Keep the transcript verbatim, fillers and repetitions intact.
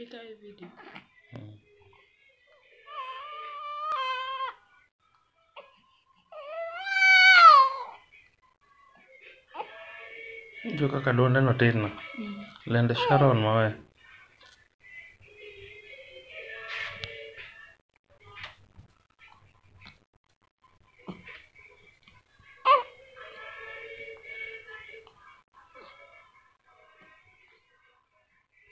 Kita e video. Jo kaka duonde no tin no. Lende Sharon mawe.